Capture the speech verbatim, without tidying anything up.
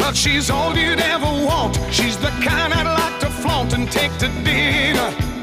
but she's all you'd ever want. She's the kind I'd like to flaunt and take to dinner.